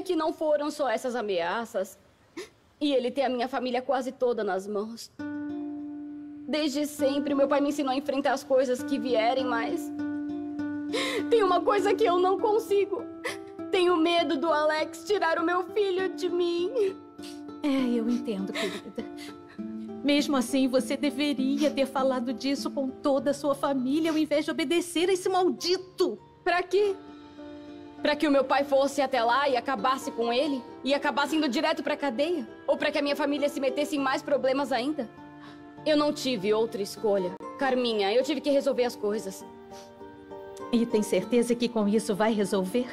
é que não foram só essas ameaças. E ele tem a minha família quase toda nas mãos. Desde sempre, meu pai me ensinou a enfrentar as coisas que vierem, mas... tem uma coisa que eu não consigo. Tenho medo do Alex tirar o meu filho de mim. Eu entendo, querida. Mesmo assim, você deveria ter falado disso com toda a sua família ao invés de obedecer a esse maldito. Pra quê? Pra que o meu pai fosse até lá e acabasse com ele? E acabasse indo direto pra cadeia? Ou pra que a minha família se metesse em mais problemas ainda? Eu não tive outra escolha. Carminha, eu tive que resolver as coisas. E tem certeza que com isso vai resolver?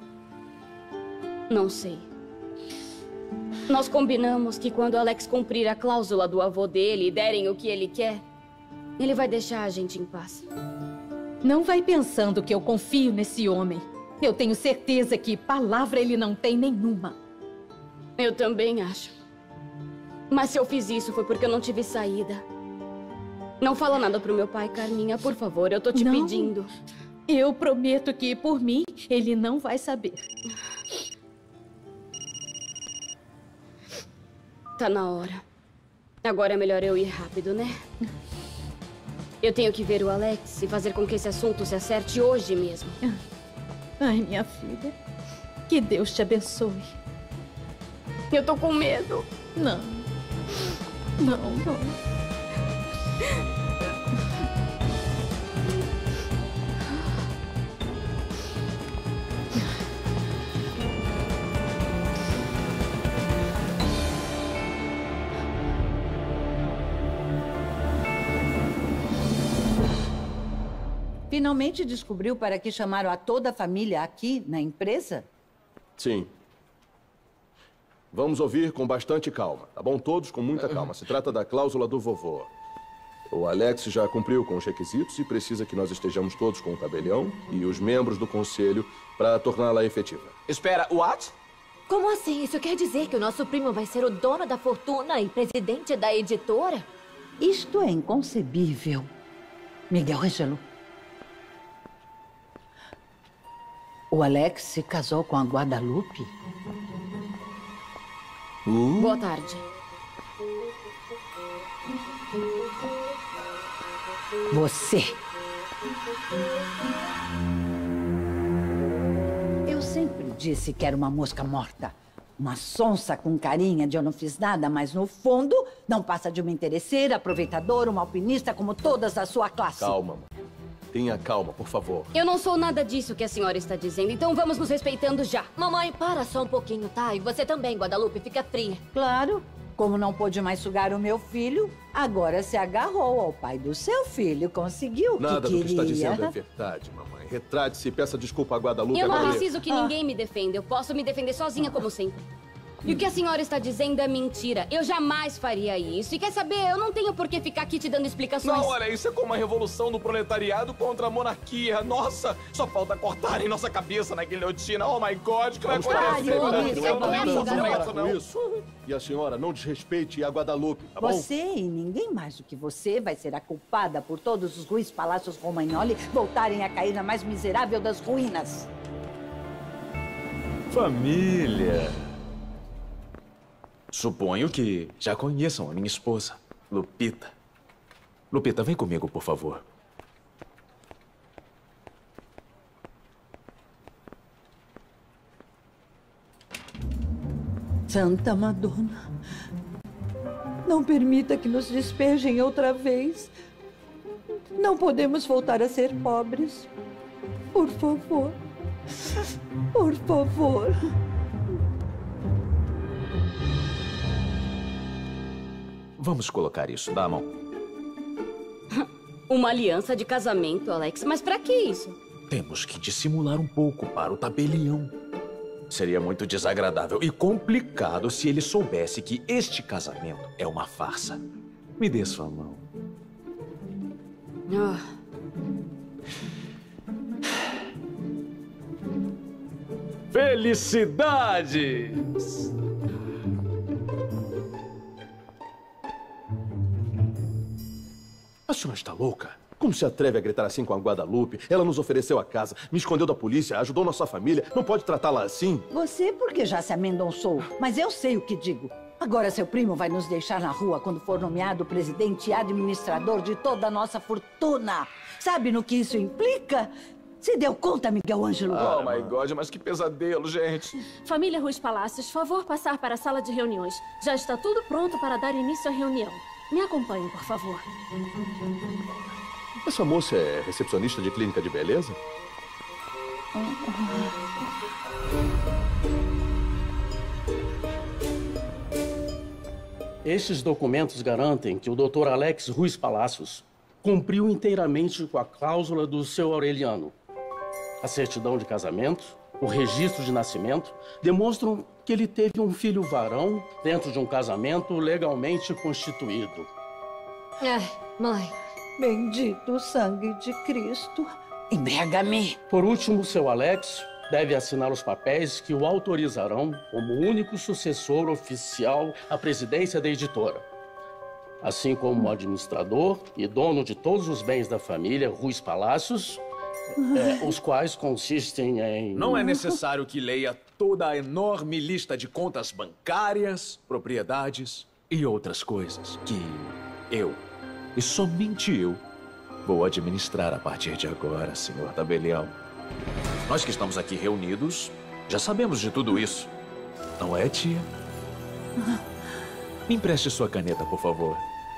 Não sei. Nós combinamos que quando Alex cumprir a cláusula do avô dele e derem o que ele quer, ele vai deixar a gente em paz. Não vai pensando que eu confio nesse homem. Eu tenho certeza que palavra ele não tem nenhuma. Eu também acho. Mas se eu fiz isso foi porque eu não tive saída. Não fala nada pro meu pai, Carminha, por favor, eu tô te pedindo. Eu prometo que, por mim, ele não vai saber. Tá na hora. Agora é melhor eu ir rápido, né? Eu tenho que ver o Alex e fazer com que esse assunto se acerte hoje mesmo. Ai, minha filha. Que Deus te abençoe. Eu tô com medo. Não. Finalmente descobriu para que chamaram a toda a família aqui na empresa? Sim. Vamos ouvir com bastante calma, tá bom? Todos com muita calma. Se trata da cláusula do vovô. O Alex já cumpriu com os requisitos e precisa que nós estejamos todos com o tabelião e os membros do conselho para torná-la efetiva. Espera, what? Como assim? Isso quer dizer que o nosso primo vai ser o dono da fortuna e presidente da editora? Isto é inconcebível. Miguel Ângelo. O Alex se casou com a Guadalupe? Boa tarde. Você. Eu sempre disse que era uma mosca morta. Uma sonsa com carinha de eu não fiz nada, mas no fundo não passa de uma interesseira, aproveitadora, uma alpinista como todas da sua classe. Calma, mãe. Tenha calma, por favor. Eu não sou nada disso que a senhora está dizendo, então vamos nos respeitando já. Mamãe, para só um pouquinho, tá? E você também, Guadalupe, fica fria. Claro. Como não pôde mais sugar o meu filho, agora se agarrou ao pai do seu filho. Conseguiu o que queria. Nada do que está dizendo é verdade, mamãe. Retrate-se e peça desculpa a Guadalupe. Eu não agora preciso que ninguém me defenda. Eu posso me defender sozinha, como sempre. E o que a senhora está dizendo é mentira. Eu jamais faria isso. E quer saber, eu não tenho por que ficar aqui te dando explicações. Não, olha, isso é como a revolução do proletariado contra a monarquia. Nossa, só falta cortarem nossa cabeça na guilhotina. Oh, my God, o que vai acontecer? Não. Isso. E a senhora não desrespeite a Guadalupe, tá bom? Você e ninguém mais do que você vai ser a culpada por todos os Ruiz Palácios Romagnoli voltarem a cair na mais miserável das ruínas. Família. Suponho que já conheçam a minha esposa, Lupita. Lupita, vem comigo, por favor. Santa Madonna, não permita que nos despejem outra vez. Não podemos voltar a ser pobres. Por favor. Por favor. Vamos colocar isso, dá a mão. Uma aliança de casamento, Alex. Mas pra que isso? Temos que dissimular um pouco para o tabelião. Seria muito desagradável e complicado se ele soubesse que este casamento é uma farsa. Me dê sua mão. Felicidades! A senhora está louca? Como se atreve a gritar assim com a Guadalupe? Ela nos ofereceu a casa, me escondeu da polícia, ajudou nossa família. Não pode tratá-la assim? Você porque já se amendonçou, mas eu sei o que digo. Agora seu primo vai nos deixar na rua quando for nomeado presidente e administrador de toda a nossa fortuna. Sabe no que isso implica? Você deu conta, Miguel Ângelo? Oh, my God, mas que pesadelo, gente. Família Ruiz Palácios, favor passar para a sala de reuniões. Já está tudo pronto para dar início à reunião. Me acompanhem, por favor. Essa moça é recepcionista de clínica de beleza? Estes documentos garantem que o Dr. Alex Ruiz Palácios cumpriu inteiramente com a cláusula do seu Aureliano. A certidão de casamento, o registro de nascimento, demonstram que ele teve um filho varão dentro de um casamento legalmente constituído. Mãe. Bendito o sangue de Cristo. Embriaga-me. Por último, seu Alex deve assinar os papéis que o autorizarão como único sucessor oficial à presidência da editora. Assim como administrador e dono de todos os bens da família Ruiz Palácios, os quais consistem em... Não é necessário que leia toda a enorme lista de contas bancárias, propriedades e outras coisas que eu, e somente eu, vou administrar a partir de agora, senhor Tabelião. Nós que estamos aqui reunidos, já sabemos de tudo isso. Não é, tia? Me empreste sua caneta, por favor.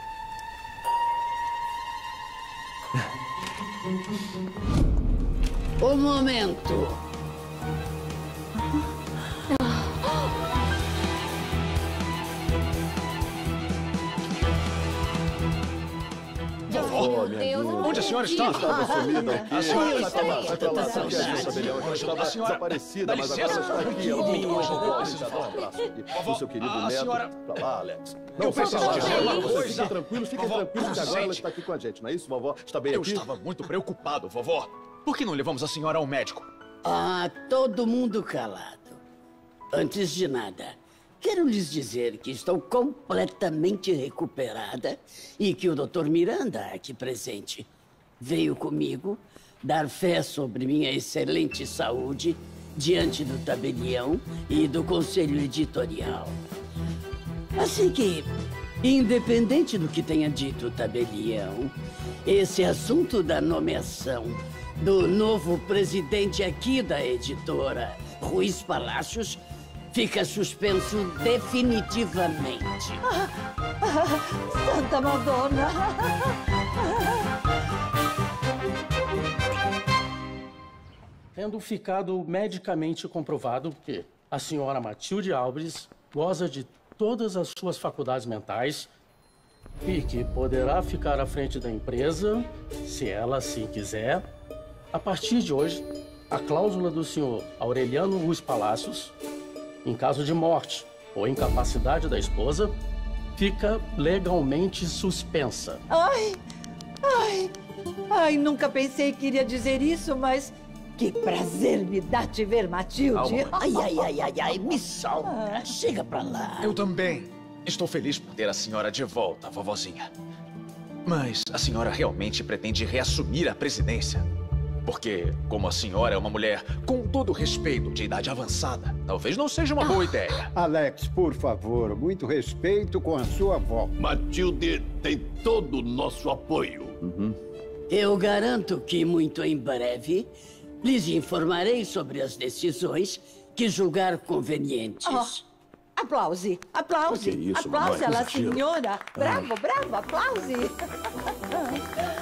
O momento. Oh, meu Deus. Onde a senhora está? Estava sumida aqui. A senhora estava desaparecida, mas agora está aqui. O seu querido neto. Pra lá, Alex. Eu preciso dizer uma coisa. Fiquem tranquilos que agora ela está aqui com a gente, não é isso, vovó? Está bem aqui? Eu estava muito preocupado, vovó. Por que não levamos a senhora ao médico? Todo mundo calado. Antes de nada, quero lhes dizer que estou completamente recuperada e que o Dr. Miranda, aqui presente, veio comigo dar fé sobre minha excelente saúde diante do tabelião e do conselho editorial. Assim que, independente do que tenha dito o tabelião, esse assunto da nomeação do novo presidente aqui da editora, Ruiz Palácios, fica suspenso definitivamente. Santa Madonna! Tendo ficado medicamente comprovado que a senhora Matilde Alves goza de todas as suas faculdades mentais e que poderá ficar à frente da empresa, se ela assim quiser, a partir de hoje, a cláusula do senhor Aureliano Ruiz Palácios, em caso de morte ou incapacidade da esposa, fica legalmente suspensa. Ai, nunca pensei que iria dizer isso, mas que prazer me dá te ver, Matilde. Ai, me solta. Chega pra lá. Eu também. Estou feliz por ter a senhora de volta, vovozinha. Mas a senhora realmente pretende reassumir a presidência? Porque, como a senhora é uma mulher com todo respeito de idade avançada, talvez não seja uma boa ideia. Alex, por favor, muito respeito com a sua avó. Matilde tem todo o nosso apoio. Eu garanto que muito em breve lhes informarei sobre as decisões que julgar convenientes. Aplause, aplause. Que isso, aplause mamãe, ela, que exagero. senhora. Bravo, aplause.